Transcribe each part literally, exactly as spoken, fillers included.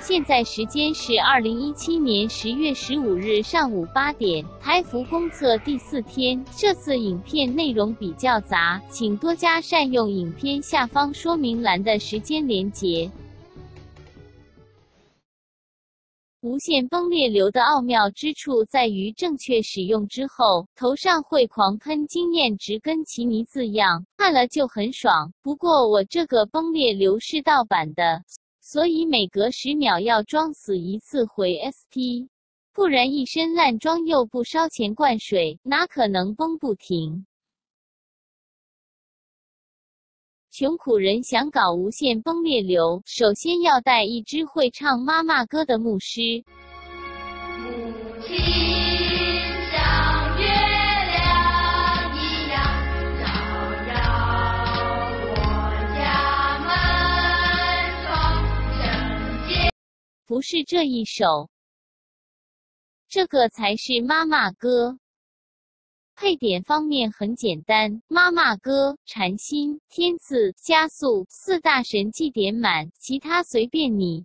现在时间是二零一七年十月十五日上午八点，台服公测第四天。这次影片内容比较杂，请多加善用影片下方说明栏的时间连结。无线崩裂流的奥妙之处在于正确使用之后，头上会狂喷经验值跟奇尼字样，看了就很爽。不过我这个崩裂流是盗版的，所以每隔十秒要装死一次回 S P， 不然一身烂装又不烧钱灌水，哪可能崩不停？穷苦人想搞无线崩裂流，首先要带一只会唱妈妈歌的牧师。 母亲像月亮一样照耀我家门窗，圣洁。 不是这一首，这个才是妈妈歌。配点方面很简单，妈妈歌、禅心、天赐、加速四大神祭点满，其他随便你。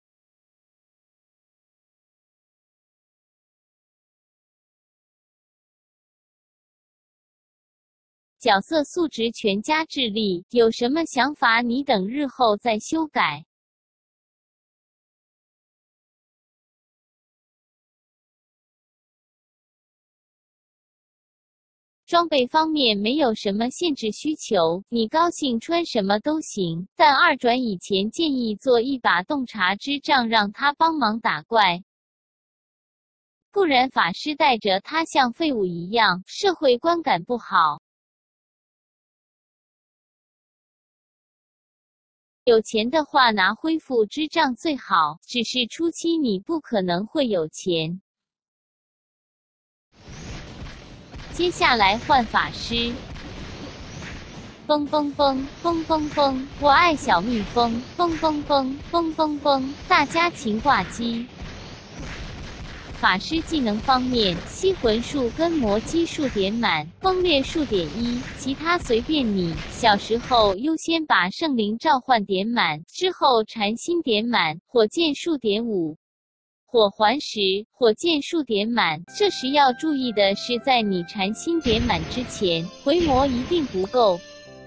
角色素质全加智力，有什么想法你等日后再修改。装备方面没有什么限制需求，你高兴穿什么都行。但二转以前建议做一把洞察之杖，让他帮忙打怪，不然法师带着他像废物一样，社会观感不好。有钱的话拿恢复之杖最好，只是初期你不可能会有钱。接下来换法师，嘣嘣嘣嘣嘣嘣，我爱小蜜蜂，嘣嘣嘣嘣嘣嘣，大家勤挂机。法师技能方面，吸魂术跟魔击术点满，崩裂术点一，其他随便你。小时候优先把圣灵召唤点满，之后禅心点满，火箭术点五。火环时，火箭术点满。这时要注意的是，在你禅心点满之前，回魔一定不够。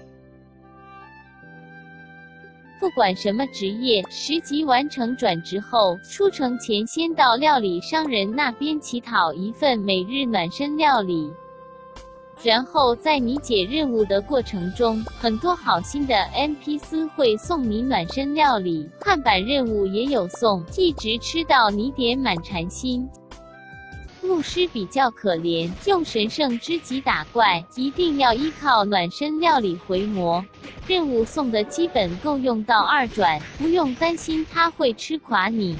不管什么职业，十级完成转职后，出城前先到料理商人那边乞讨一份每日暖身料理。然后在你解任务的过程中，很多好心的 N P C 会送你暖身料理，看板任务也有送，一直吃到你点满禅心。牧师比较可怜，用神圣之戟打怪，一定要依靠暖身料理回魔。任务送的基本够用到二转，不用担心他会吃垮你。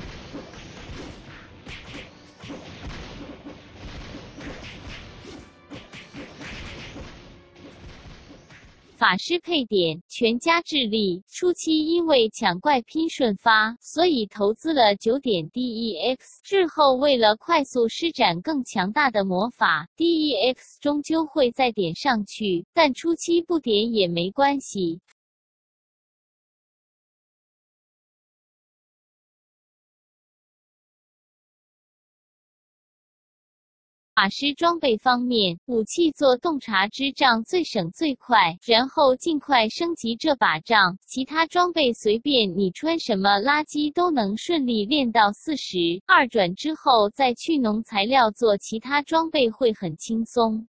法师配点全加智力，初期因为抢怪拼顺发，所以投资了九点 D E X。日后为了快速施展更强大的魔法 ，D E X 终究会再点上去，但初期不点也没关系。法师装备方面，武器做洞察之杖最省最快，然后尽快升级这把杖。其他装备随便你穿什么垃圾都能顺利练到四十。二转之后再去农材料做其他装备会很轻松。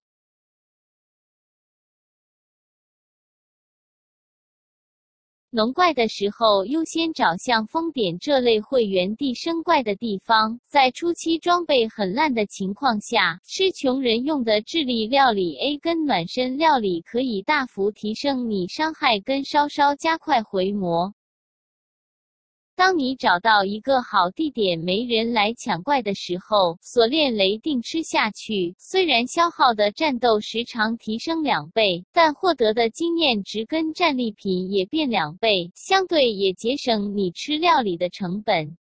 农怪的时候，优先找像风点这类会原地生怪的地方。在初期装备很烂的情况下，吃穷人用的智力料理 A 跟暖身料理可以大幅提升你伤害跟稍稍加快回魔。当你找到一个好地点没人来抢怪的时候，锁链雷定吃下去，虽然消耗的战斗时长提升两倍，但获得的经验值跟战利品也变两倍，相对也节省你吃料理的成本。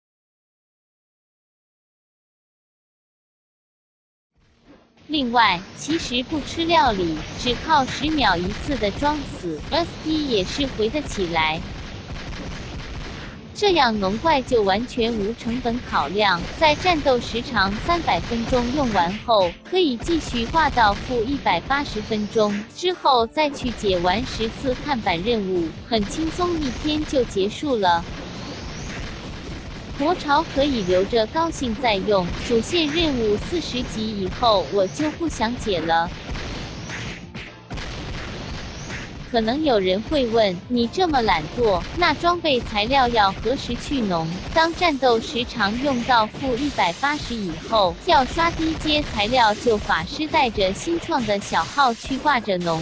另外，其实不吃料理，只靠十秒一次的装死 ，S P 也是回得起来。 这样农怪就完全无成本考量，在战斗时长三百分钟用完后，可以继续挂到负一百八十分钟，之后再去解完十次看板任务，很轻松一天就结束了。国潮可以留着高兴再用，主线任务四十级以后我就不想解了。可能有人会问，你这么懒惰，那装备材料要何时去农？当战斗时长用到负一百八十以后，要刷低阶材料，就法师带着新创的小号去挂着农。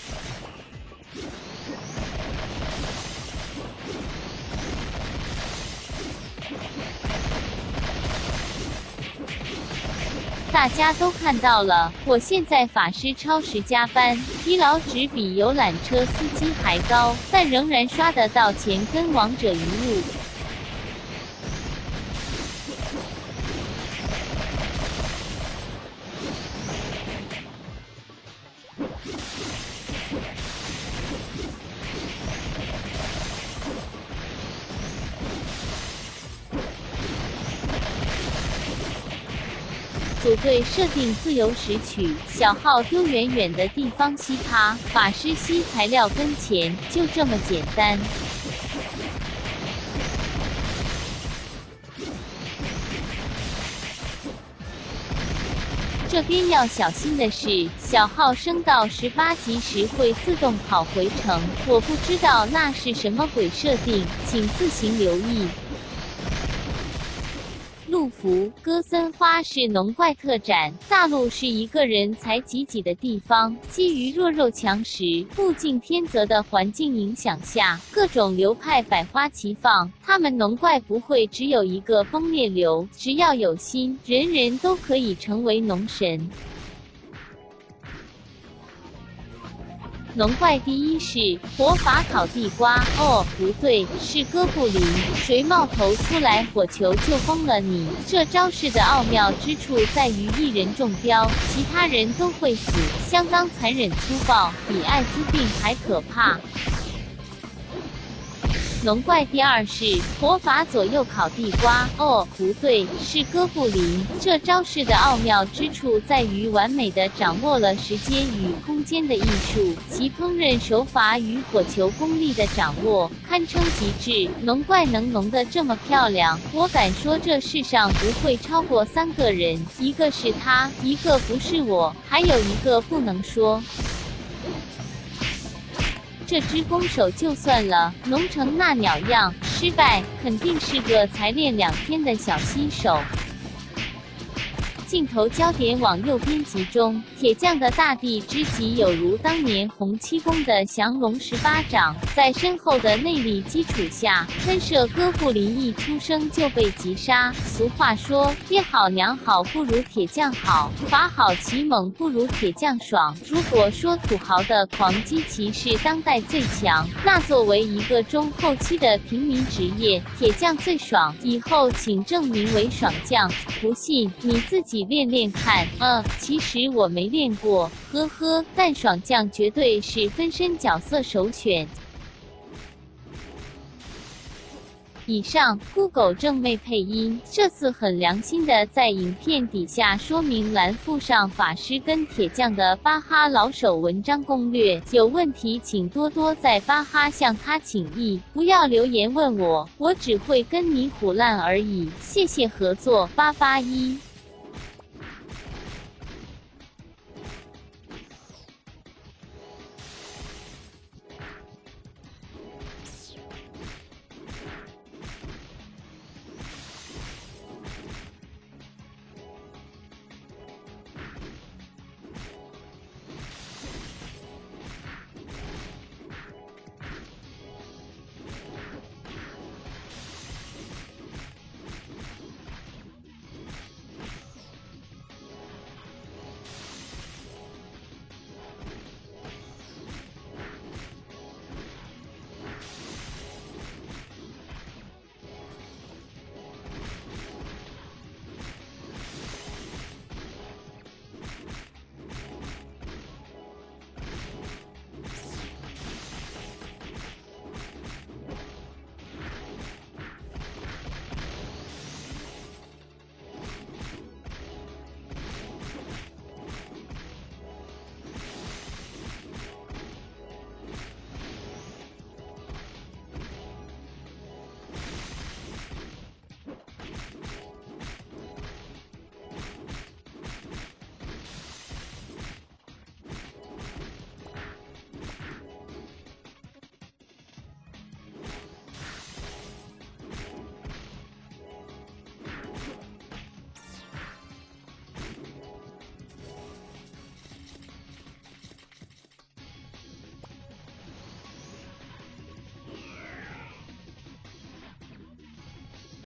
大家都看到了，我现在法师超时加班，疲劳值比游览车司机还高，但仍然刷得到钱跟王者一路。组队设定自由拾取，小号丢远远的地方吸它，法师吸材料跟钱，就这么简单。这边要小心的是，小号升到十八级时会自动跑回城，我不知道那是什么鬼设定，请自行留意。陆服哥森花是农怪特展，大陆是一个人才济济的地方。基于弱肉强食、物竞天择的环境影响下，各种流派百花齐放。他们农怪不会只有一个崩裂流，只要有心，人人都可以成为农神。农怪第一是火法烤地瓜，哦，不对，是哥布林，谁冒头出来火球就崩了你。这招式的奥妙之处在于一人中标，其他人都会死，相当残忍粗暴，比艾滋病还可怕。农怪第二是火法左右烤地瓜，哦，不对，是哥布林。这招式的奥妙之处在于完美的掌握了时间与空间的艺术，其烹饪手法与火球功力的掌握堪称极致。农怪能农得这么漂亮，我敢说这世上不会超过三个人，一个是他，一个不是我，还有一个不能说。这只弓手就算了，农成那鸟样，失败肯定是个才练两天的小新手。镜头焦点往右边集中，铁匠的大地之极有如当年洪七公的降龙十八掌，在深厚的内力基础下，喷射哥布林一出生就被击杀。俗话说，爹好娘好不如铁匠好，法好奇猛不如铁匠爽。如果说土豪的狂击骑是当代最强，那作为一个中后期的平民职业，铁匠最爽。以后请证明为爽匠，不信你自己练练看。呃，其实我没练过，呵呵，但爽将绝对是分身角色首选。以上 Google 正妹配音，这次很良心的在影片底下说明栏附上法师跟铁匠的巴哈老手文章攻略，有问题请多多在巴哈向他请益，不要留言问我，我只会跟你唬烂而已。谢谢合作八八一。